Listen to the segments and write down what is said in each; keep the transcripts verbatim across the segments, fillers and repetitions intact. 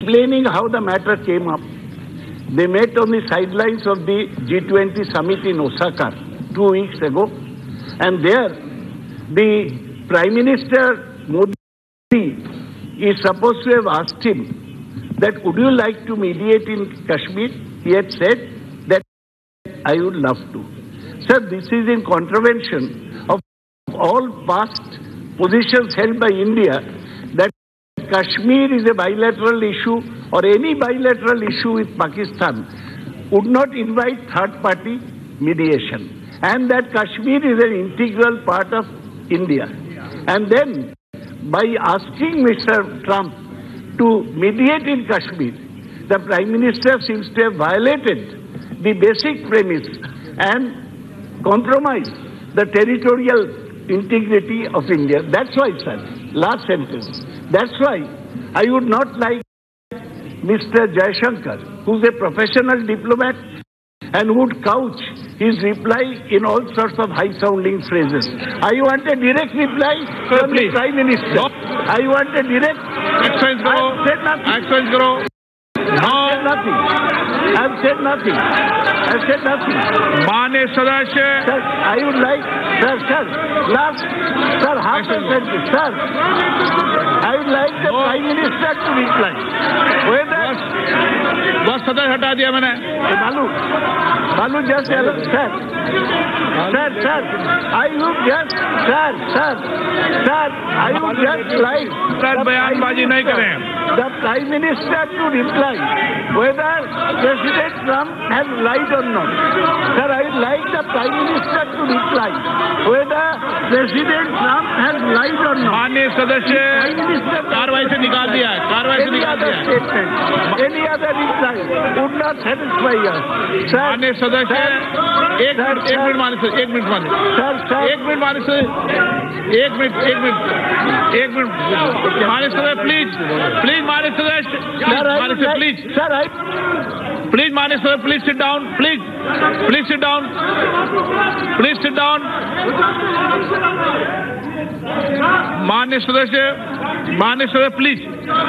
explaining how the matter came up. They met on the sidelines of the G twenty summit in Osaka two weeks ago, and there the Prime Minister Modi is supposed to have asked him that would you like to mediate in Kashmir? He had said that I would love to. Sir, this is in contravention of all past positions held by India that Kashmir is a bilateral issue or any bilateral issue with Pakistan would not invite third-party mediation, and that Kashmir is an integral part of India. And then by asking Mister Trump to mediate in Kashmir, the Prime Minister seems to have violated the basic premise and compromised the territorial integrity of India. That's why, sir, last sentence. That's why I would not like Mister Jaishankar, who's a professional diplomat and would couch his reply in all sorts of high-sounding phrases. I want a direct reply Sir, from please. the Prime Minister. No. I want a direct... Exchange karo. I've said nothing. Exchange karo. I've said nothing. I've said nothing. I've said nothing. मान्य सदस्य Sir, I would like... Sir, sir, last... Sir, half a sentence. Sir, I would like the No. Prime Minister to reply. Whether... बस सदस्य हटा दिया मैंने Balu, Balu, just hello, sir. Sir, sir, I would just... Sir, sir, sir, I would just like... sir the बयानबाजी Prime नहीं Minister- करें The Prime Minister to reply whether President Trump has lied or not. Sir, I would like the Prime Minister to reply whether President Trump has lied or not. मान्य सदस्य Prime Minister कार्रवाई से निकाल दिया है कार्रवाई से any निकाल other दिया है statement, any other reply would not satisfy us. Sir, मान्य सदस्य एक sir, मिनट एक sir. मिनट मान्य सदस्य एक मिनट मान्य sir, sir, एक मिनट मान्य सदस्य एक मिनट एक मिनट एक मिनट मान्य सदस्य प्लीज प्लीज मान्य सदस्य sir, I मान्य would सदस्य like- please sir, I Please, Mani sir, please sit down. Please, please sit down. Please sit down. Mani Sadasya, Mani sir, please.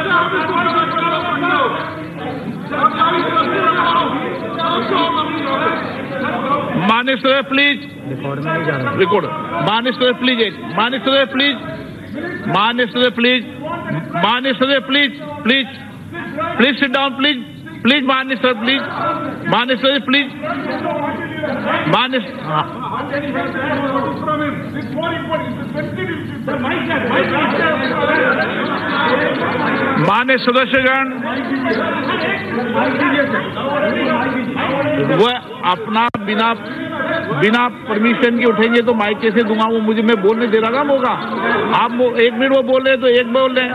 Mani sir, please. Record. Mani sir, please. Mani sir, please. Mani sir, please. Mani sir, please. Please. Please sit down, please. Please, Mani sir, please. Mani sir, please. Mani. मान्य सदस्यगण वो अपना बिना बिना permission के उठेंगे तो mic कैसे दूंगा? वो मुझे मैं बोलने दे रहा था होगा। आप वो एक मिनट वो बोल रहे तो एक बोल रहे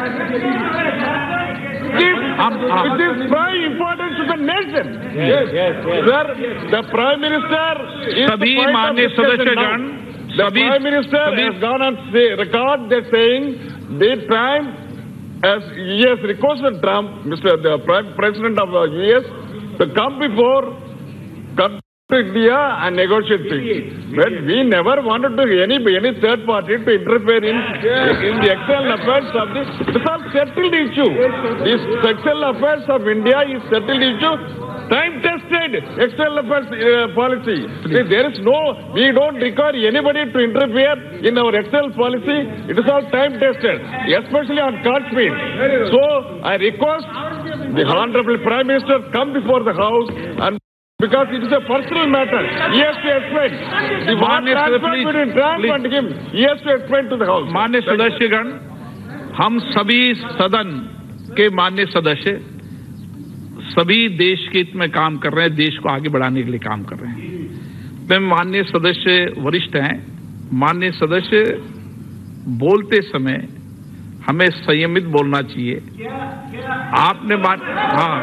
It is very important to the nation. Yes, yes, yes. Sir, the Prime Minister is सभी the point of मान्य discussion सदस्यगण now. The सभी Prime Minister सभी has gone on say, record that saying the time as he has requested Trump, Mister the Prime President of the U S, to come before come to India and negotiate things. But we never wanted to any any third party to interfere in in the external affairs of the. It's all settled issue. This external affairs of India is settled issue. Time-tested external affairs uh, policy. See, there is no, we don't require anybody to interfere in our external policy. It is all time-tested, especially on Kashmir. So, I request the Honorable Prime Minister come before the House and because it is a personal matter. He has to explain. The war Manya sir, transfer please, between Trump please. and him. He has to explain to the House. मान्य सदस्यगण, हम सभी सदन के मान्य सदस्य सभी देश के हित में काम कर रहे हैं, देश को आगे बढ़ाने के लिए काम कर रहे हैं। मैं माननीय सदस्य वरिष्ठ हैं, माननीय सदस्य बोलते समय हमें संयमित बोलना चाहिए। आपने मान हाँ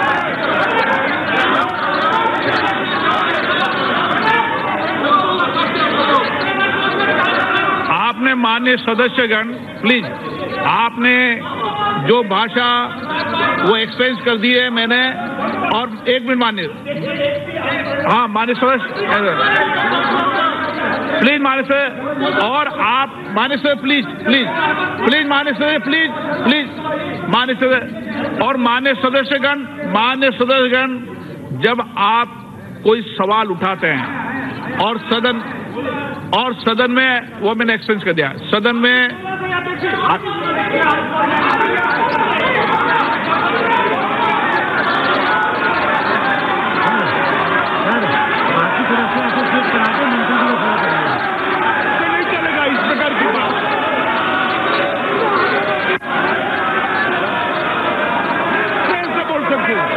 आपने माननीय सदस्यगण प्लीज आपने जो भाषा वो एक्सपेंस कर दी है मैंने और एक मिनट माननीय हाँ माननीय सदस्य प्लीज माननीय सर और आप माननीय सर प्लीज प्लीज प्लीज माननीय सर प्लीज प्लीज माननीय सर और मान्य सदस्यगण मान्य सदस्यगण जब आप कोई सवाल उठाते हैं और सदन और सदन में वो मैंने एक्सचेंज कर दिया सदन में नहीं चलेगा इस प्रकार की बात। कैसे बोल सकते हो?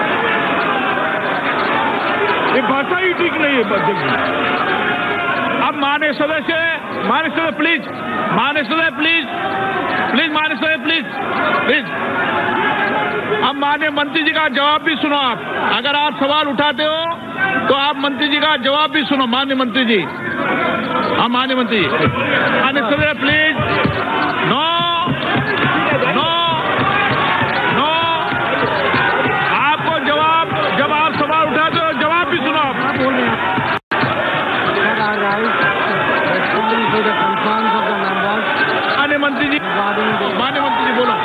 ये भाषा ही ठीक नहीं है बच्चे। अब माननीय सदस्य माननीय सदस्य प्लीज माननीय सदस्य प्लीज प्लीज माननीय सदस्य प्लीज प्लीज अब माननीय मंत्री जी का जवाब भी सुनो। आप अगर आप सवाल उठाते हो तो आप मंत्री जी का जवाब भी सुनो। माननीय मंत्री जी हाँ माननीय मंत्री जी माननीय सदस्य प्लीज नो नो नो आपको जवाब जब आप सवाल उठाते हो जवाब भी सुनो। आप माननीय मंत्री जी माननीय मंत्री जी बोलो।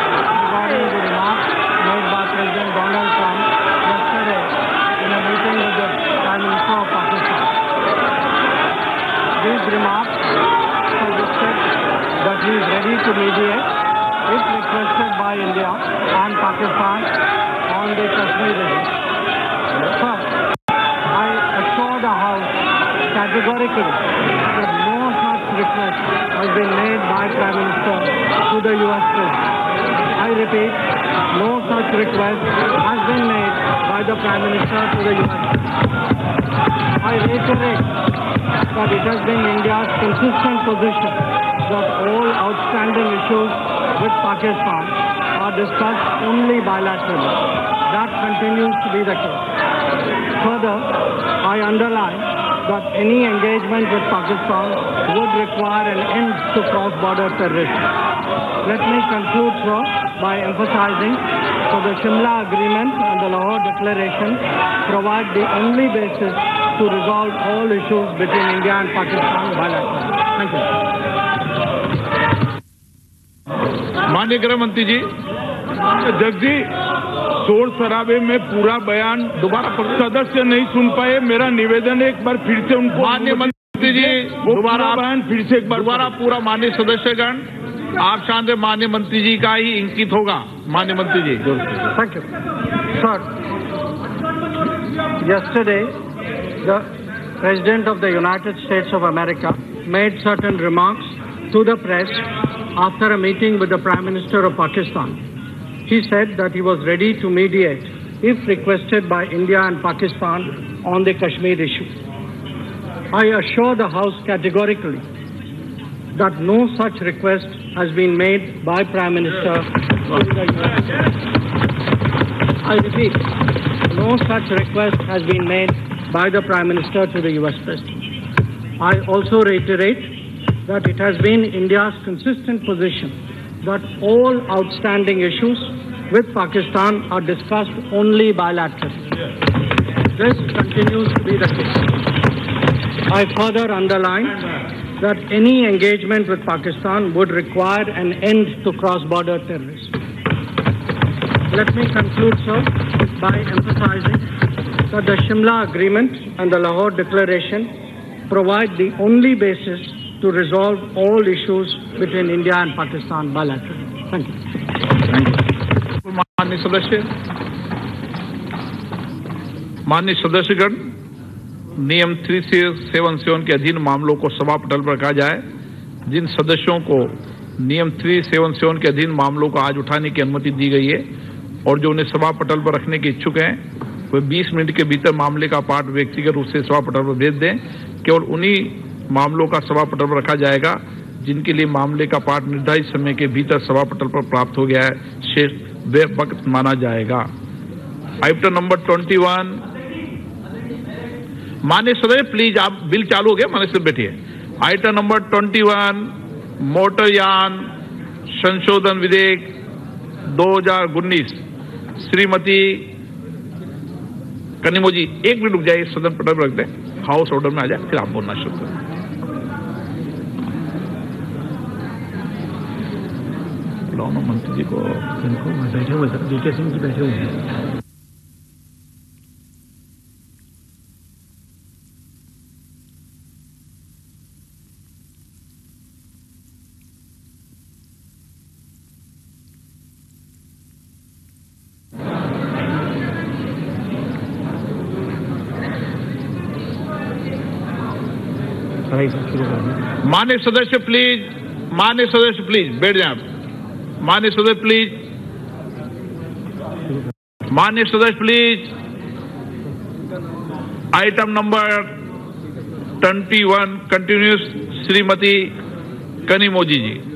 These remarks suggested that he is ready to mediate if requested by India and Pakistan on the Kashmir issue. Sir, I assure the House categorically that no such request has been made by Prime Minister to the U S President. I repeat, no such request has been made by the Prime Minister to the U S President. I reiterate that it has been India's consistent position that all outstanding issues with Pakistan are discussed only bilaterally. That continues to be the case. Further, I underline that any engagement with Pakistan would require an end to cross-border terrorism. Let me conclude, sir, by emphasizing that the Shimla Agreement and the Lahore Declaration provide the only basis to resolve all issues between India and Pakistan bilaterally. Thank you. माननीय गृह मंत्री जी जगजी शोर शराबे में पूरा बयान दोबारा सदस्य नहीं सुन पाए। मेरा निवेदन है एक बार फिर से उनको माननीय मंत्री जी दोबारा बयान फिर से एक बार दोबारा पूरा माननीय सदस्यगण आप शांत माननीय मंत्री जी का ही इंकित होगा। माननीय मंत्री जी thank you sir. Yesterday, the President of the United States of America made certain remarks to the press after a meeting with the Prime Minister of Pakistan. He said that he was ready to mediate if requested by India and Pakistan on the Kashmir issue. I assure the House categorically that no such request has been made by Prime Minister to the U S President. I repeat, no such request has been made by the Prime Minister to the U S President. I also reiterate that it has been India's consistent position that all outstanding issues with Pakistan are discussed only bilaterally. This continues to be the case. I further underline that any engagement with Pakistan would require an end to cross-border terrorism. Let me conclude, sir, by emphasizing that the Shimla Agreement and the Lahore Declaration provide the only basis to resolve all issues between India and Pakistan bilaterally. Thank you. माननीय सदस्य माननीय सदस्यगण नियम three seven seven के अधीन मामलों को सभा पटल पर रखा जाए। जिन सदस्यों को नियम थ्री सेवन सेवन के अधीन मामलों को आज उठाने की अनुमति दी गई है और जो उन्हें सभा पटल पर रखने के इच्छुक हैं वे बीस मिनट के भीतर मामले का पाठ व्यक्तिगत रूप से सभा पटल पर भेज दें। केवल उन्हीं मामलों का सभा पटल पर रखा जाएगा जिनके लिए मामले का पाठ निर्धारित समय के भीतर सभा पटल पर प्राप्त हो गया है, शेष वे वक्त माना जाएगा। आइटम नंबर ट्वेंटी वन माननीय सदस्य प्लीज आप बिल चालू हो गया माननीय सदस्य बैठिए। आइटम नंबर ट्वेंटी वन मोटरयान संशोधन विधेयक दो हजार उन्नीस श्रीमती कनिमो जी एक मिनट रुक जाइए, सदन पटल पर रख दें, हाउस ऑर्डर में आ जाए, फिर आप बोलना शुरू करें। बुलाओ ना मंत्री जी को। बैठे हुए सर, वीके सिंह जी बैठे हुए हैं। माननीय सदस्य प्लीज, माननीय सदस्य प्लीज बैठ जाएं। माननीय सदस्य प्लीज, माननीय सदस्य please. Item number twenty one continues, Shrimati Kanimozhi ji.